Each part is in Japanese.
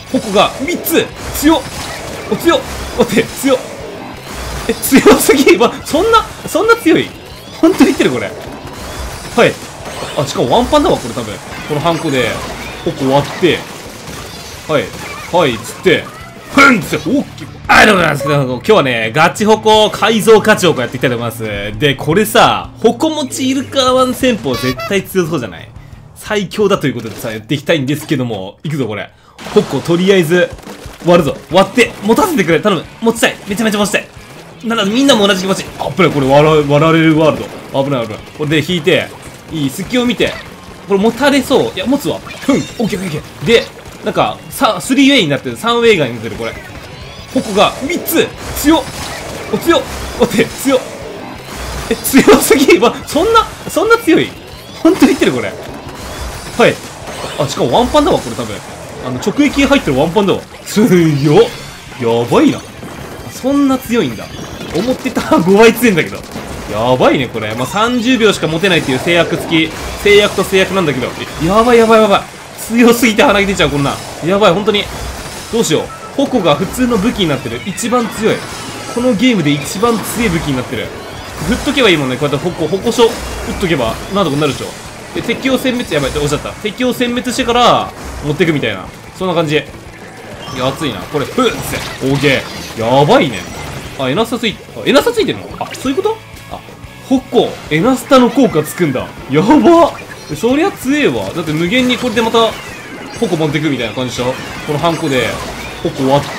矛が3つ強っ強っ待って強っ強すぎそんな強い本当に言ってるこれ。はい。しかもワンパンだわこれ多分。このハンコで矛割ってはいつってふんっつって大きくありがとうございます。今日はねガチ矛改造ガチ矛やっていきたいと思います。でこれさ矛持ちイルカワン戦法絶対強そうじゃない。最強だということでさやっていきたいんですけども、いくぞこれ。矛とりあえず割るぞ。割って持たせてくれ頼む。持ちたいめちゃめちゃ持ちたい。ならみんなも同じ気持ち。危ない、これ割られるワールド。危ない。これで引いて、いい、隙を見て。これ持たれそう。いや、持つわ。オッケー。で、なんか、3ウェイになってる。3ウェイ側になってる、これ。矛が3つ強っ待って、強っ強すぎそんな強い本当に言ってる、これ。はい。しかもワンパンだわ、これ多分。直撃入ってるワンパンだわ。強っやばいな。そんな強いんだ。思ってた5倍強いんだけど。やばいね、これ。30秒しか持てないっていう制約付き。制約と制約なんだけど。やばい。強すぎて鼻毛出ちゃう、こんな。やばい、本当に。どうしよう。矛が普通の武器になってる。一番強い。このゲームで一番強い武器になってる。振っとけばいいもんね。こうやって矛書振っとけば、なんとかなるでしょ。で、敵を殲滅、やばい、押しちゃった。敵を殲滅してから、持ってくみたいな。そんな感じ。いや、熱いな。これ、ふっつって。オーケー。やばいね。エナスタついてるの？そういうこと？矛、エナスタの効果つくんだ。やばっ。そりゃ強えわ。だって無限にこれでまた、矛持ってくみたいな感じでしょ？このハンコで、矛割って、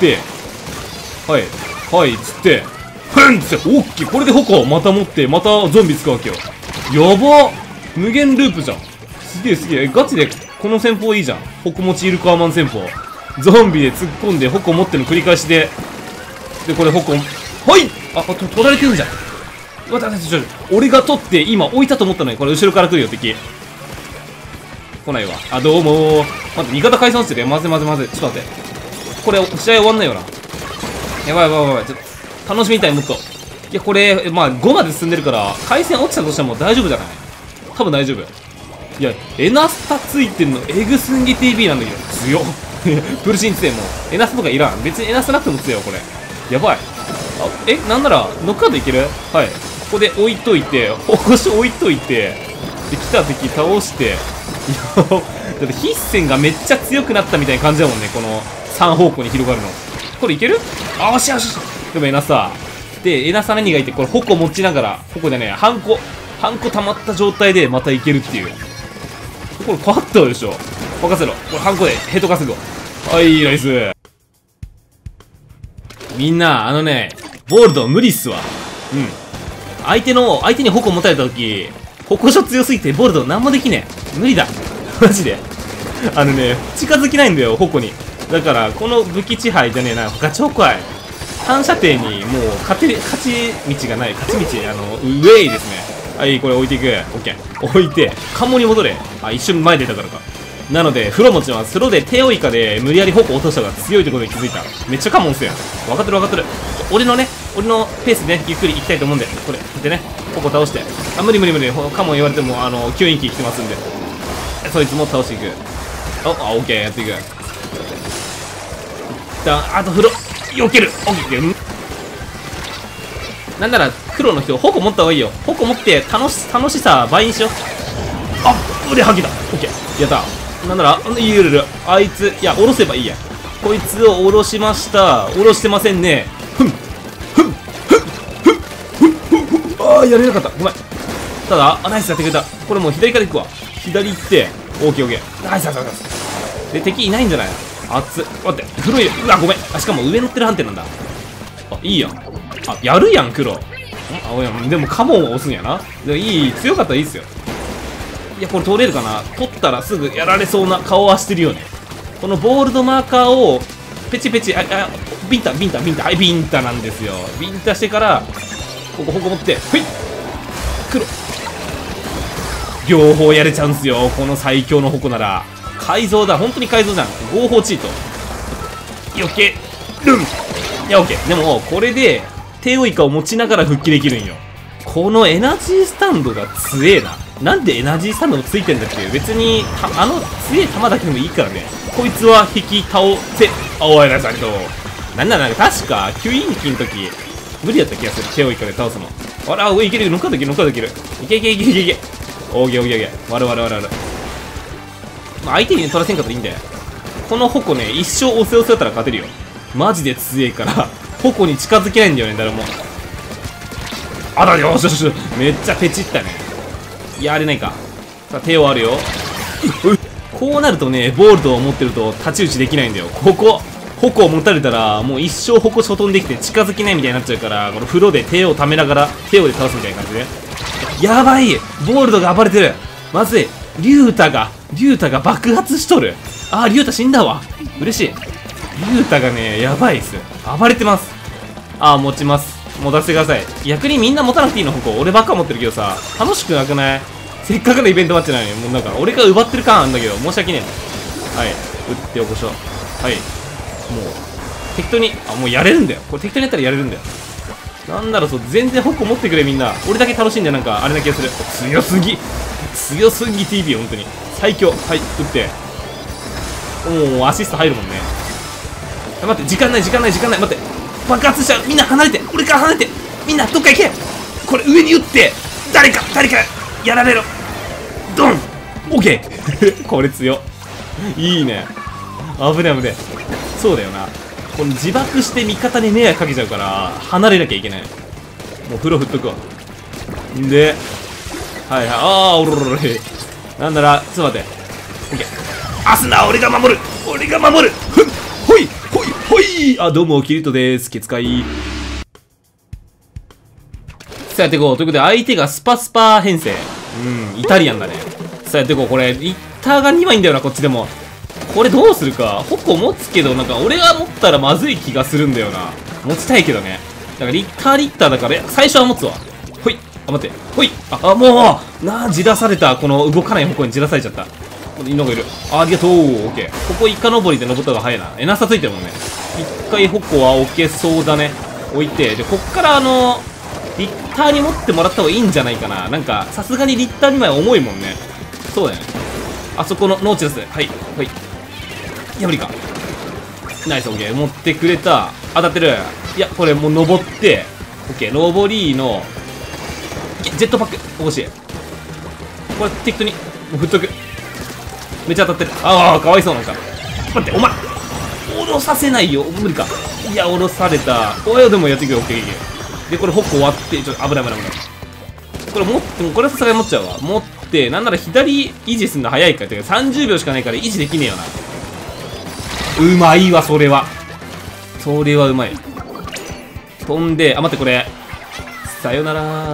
つって、ふんっつって、おっきい。これで矛また持って、またゾンビつくわけよ。やばっ。無限ループじゃん。すげえ。ガチで、この戦法いいじゃん。矛持ちイルカーマン戦法。ゾンビで突っ込んで、矛持っての繰り返しで、で、これ矛、取られてんじゃん。俺が取って今置いたと思ったのに、これ後ろから来るよ、敵。来ないわ。どうもー。待って、味方解散してるよ。まずい。ちょっと待って。これ、試合終わんないよな。やばい。ちょっと、楽しみたい、もっと。いや、これ、5まで進んでるから、回線落ちたとしても大丈夫じゃない？多分大丈夫。いや、エナスタついてんの、エグスンギ TV なんだけど、強っ。プルシン強い、もう。エナスタとかいらん。別にエナスタなくても強いよ、これ。やばい。なんなら、ノックアウトいける？はい。ここで置いといて、矛し置いといて、で、来た敵倒して、だって筆線がめっちゃ強くなったみたいな感じだもんね、この3方向に広がるの。これいける？よし。でもエナスタ。で、エナスタ何がいて、これ矛持ちながら、矛でね、ハンコ溜まった状態でまたいけるっていう。これ変わったでしょ。任せろ。これハンコでヘッド稼ぐ。はい、ナイス。みんな、ボールド無理っすわ。相手に矛持たれた時、矛所強すぎてボールドなんもできねえ。無理だ。マジで。近づきないんだよ、矛に。だから、この武器支配じゃねえな、ガチ矛愛。反射程にもう勝ち道がない。勝ち道、ウェイですね。はい、これ置いていく。オッケー。置いて、関門に戻れ。一瞬前出たからか。なので、風呂持ちます。風呂で手追いかで無理やり矛落とした方が強いってことに気づいた。めっちゃカモンっすよ。分かってる。俺のペースでね、ゆっくり行きたいと思うんで、これ、でね、矛倒して。無理。カモン言われても、吸引機来てますんで。そいつも倒していく。オッケー、やっていく。一旦、あと風呂、避ける。オッケー。なんなら、黒の人、矛持った方がいいよ。矛持って、楽しさ倍にしよう。腕吐きだ。オッケー。やった。なんなら、あいつ、いや、下ろせばいいや。こいつを下ろしました。下ろしてませんね。やれなかった。ごめん。ただ、ナイスやってくれた。これもう左から行くわ。左行って、オッケー。ナイス。で、敵いないんじゃない？熱っ。待って、黒い。ごめん。しかも上乗ってる判定なんだ。いいやん。やるやん、黒。でもカモンを押すんやな。でも強かったらいいっすよ。いや、これ通れるかな？取ったらすぐやられそうな顔はしてるよね。このボールドマーカーを、ペチ、ビンタなんですよ。ビンタしてから、ここ矛持って、黒。両方やれちゃうんすよ。この最強の矛なら。改造だ。本当に改造じゃん。合法チート。避けるん。いや、オッケー。でも、これで、手追いかを持ちながら復帰できるんよ。このエナジースタンドが強えな。 なんでエナジースタンドもついてんだっていう。別に強い球だけでもいいからね。こいつは引き倒せ。おい、ナイスありがとう。なんか確か、吸引機の時、無理だった気がする。手を一回で倒すの。あら、いける、ノックアウトできる、ノックアウトできる。いけ。オーケー。割る。まあ、相手に取らせんかったらいいんだよ。この矛ね、一生押せだったら勝てるよ。マジで強いから、矛に近づけないんだよね、誰も。あら、よし。めっちゃペチったね。やれないか。さあ、手をあるよ。こうなるとね、ボールドを持ってると太刀打ちできないんだよ。矛を持たれたら、もう一生矛初飛んできて近づけないみたいになっちゃうから、この風呂で手を溜めながら、手をで倒すみたいな感じで。やばい、ボールドが暴れてる。まずい。リュウタが爆発しとる。あー、リュウタ死んだわ。嬉しい。リュウタがね、やばいっす。暴れてます。あー、持ちます。持たせてください。逆にみんな持たなくていいの、矛。俺ばっか持ってるけどさ、楽しくなくない？せっかくのイベントマッチなのに、もうなんか、俺が奪ってる感あるんだけど、申し訳ねえ。はい。打っておこしょ。はい。もう、適当に、もうやれるんだよ。これ適当にやったらやれるんだよ。なんだろう、そう、全然矛持ってくれ、みんな。俺だけ楽しんで、なんか、あれな気がする。強すぎ TV、本当に。最強。はい、打って。もう、アシスト入るもんね。待って、時間ない。待って。爆発しちゃう。みんな離れて。俺から離れて。みんな、どっか行け。これ、上に打って。誰か、やられろ。ドン。オッケー。これ強。いいね。危ね。そうだよな。この自爆して味方に迷惑かけちゃうから、離れなきゃいけない。もう風呂振っとくわ。んで、はい。おろ。なんなら、ちょっと待って。オッケー。アスナ、俺が守る。ほい。あ、どうも、キリトです。ケツカイ。さあ、やっていこう。ということで、相手がスパ編成。イタリアンだね。さあ、やっていこう。これ、リッターが2枚いんだよな、こっちでも。これどうするか。矛持つけど、なんか、俺が持ったらまずい気がするんだよな。持ちたいけどね。だから、リッターだから、最初は持つわ。ほい。あ、待って。ほい。もう、じらされた。この動かない矛にじらされちゃった。犬がいる。ありがとう。オッケー。ここイカ登りで登った方が早いな。エナスタついてるもんね。一回矛は置けそうだね。置いて。で、こっからリッターに持ってもらった方がいいんじゃないかな。なんか、さすがにリッター2枚重いもんね。そうだよね。あそこのノーチラス。はい。いや、無理か。ナイス、オッケー。持ってくれた。当たってる。いや、これもう登って。オッケー。登りの、ジェットパック。欲しい。これ適当に、もう振っとく。めっちゃ当たってる。かわいそうなんか。待って、お前下ろさせないよ。無理か。いや、下ろされた。でもやっていくよ。オッケー。で、これ矛終わって、ちょっと危ない。これ持って、これさすがに持っちゃうわ。持って、なんなら左維持するの早いから。てか30秒しかないから維持できねえよな。うまいわ、それはうまい。飛んで、待って、これ。さよなら。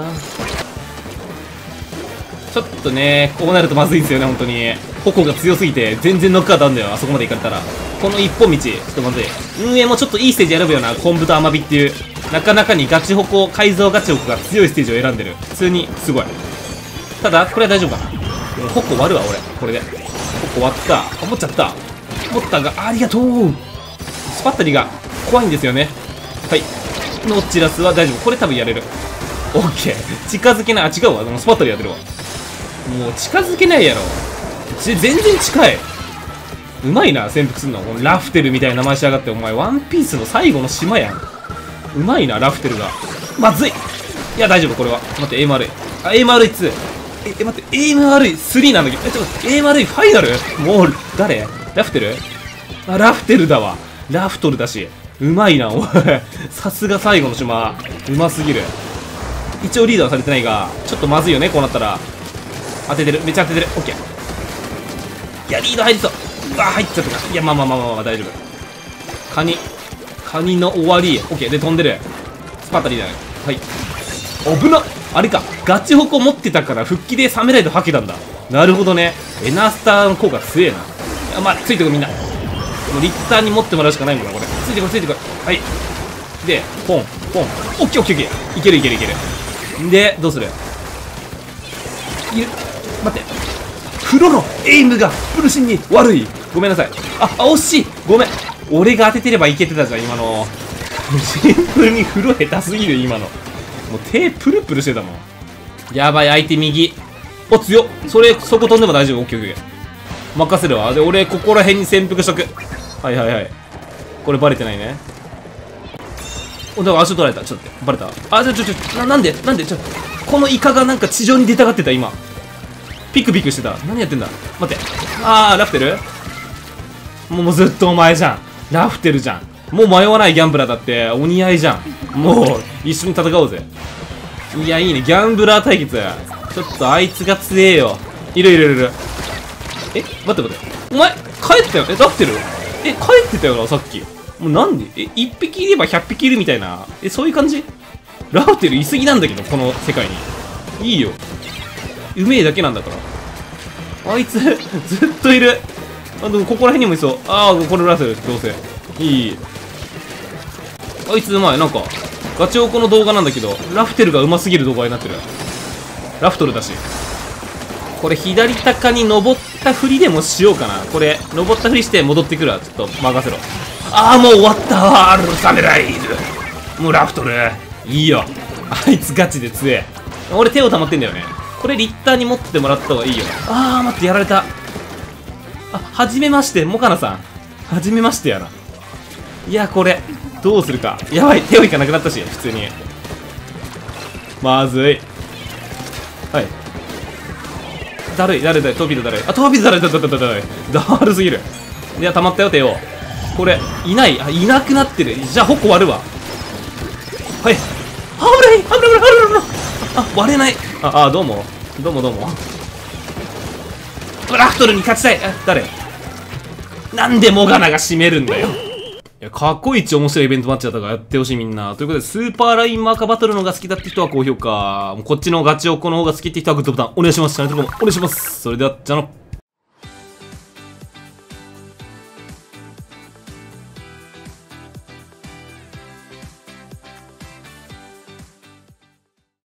ちょっとね、こうなるとまずいんですよね、本当に。矛が強すぎて、全然ノックアウトあんだよ、あそこまで行かれたら。この一本道、ちょっとまずい。運営もちょっといいステージ選ぶよな、昆布と甘火っていう。なかなかにガチ矛、改造ガチ矛が強いステージを選んでる。普通に、すごい。ただ、これは大丈夫かな。矛割るわ、俺。これで。矛割った。持っちゃった。持ったが、ありがとう。スパッタリが怖いんですよね。はい。ノッチラスは大丈夫。これ多分やれる。オッケー。近づけない。違うわ。スパッタリやってるわ。もう近づけないやろ。全然近い。うまいな、潜伏すんの。このラフテルみたいな名前しやがって。お前、ワンピースの最後の島やん。うまいな、ラフテルが。まずい。いや、大丈夫、これは。待って、エイム悪い。エイム悪い2。待って、エイム悪い3なんだけど。ちょっと、エイム悪いファイナルもう、誰ラフテルラフテルだわ。ラフトルだし。うまいな、おい。さすが最後の島。うますぎる。一応リードはされてないが、ちょっとまずいよね、こうなったら。当ててる。めっちゃ当ててる。オッケー。いや、リード入りそう。うわ、入っちゃったか。いや、まあ、大丈夫。カニの終わり。オッケー。で、飛んでる。スパッタリーだね。はい。危なっ。あれか。ガチ矛持ってたから、復帰でサメライド吐けたんだ。なるほどね。エナスターの効果強えな。いや、まあ、ついてこい、みんな。もうリッターに持ってもらうしかないもんな、これ。ついてこい。はい。で、ポン。オッケー。いける。で、どうする？待って。風呂のエイムがプルシンに悪い。ごめんなさい。惜しい。ごめん。俺が当ててればいけてたじゃん、今の。シンプルに風呂下手すぎる、今の。もう手プルプルしてたもん。やばい、相手右。 お、強っ。そこ飛んでも大丈夫。オッケーオッケー。任せるわ。で、俺、ここら辺に潜伏しとく。はいはいはい。これバレてないね。お、だから足取られた。ちょっと待って。バレた。あ、なんでこのイカがなんか地上に出たがってた、今。ピクピクしてた。何やってんだ。待って。ラフテルもうずっとお前じゃん。ラフテルじゃん。もう迷わないギャンブラーだって、お似合いじゃん。もう、一緒に戦おうぜ。いや、いいね。ギャンブラー対決。ちょっとあいつが強えよ。いる。待って。お前、帰ったよ。ラフテル帰ってたよな、さっき。もうなんで1匹いれば100匹いるみたいな。そういう感じ。ラフテルいすぎなんだけど、この世界に。いいよ。うめえだけなんだから。あいつ、ずっといる。でもここら辺にもいそう。これラフテル、どうせ。いい。あいつうまい。なんか、ガチオコの動画なんだけど、ラフテルがうますぎる動画になってる。ラフトルだし。これ左高に登ったふりでもしようかな。これ、登ったふりして戻ってくるわ。ちょっと任せろ。もう終わったわ。アルサメライズ。もうラフトル。いいよ。あいつガチで強え。俺手を溜まってんだよね。これリッターに持ってもらった方がいいよ。待って、やられた。はじめまして、モカナさん。はじめましてやな。いや、これ、どうするか。やばい、手をいかなくなったし、普通に。まずい。はい。だるい。トーピードだるい。トーピードだるい。だるすぎる。いや、溜まったよ、手を。これ、いない。いなくなってる。じゃあ、矛割るわ。はい。危ない割れない。どうも。ラフトルに勝ちたい。誰なんでモガナが締めるんだよ。いや、過去一面白いイベントマッチだったからやってほしいみんな。ということで、スーパーラインマーカーバトルのが好きだって人は高評価。こっちのガチオコの方が好きって人はグッドボタンお願いします。チャンネル登録もお願いします。それでは、じゃあの。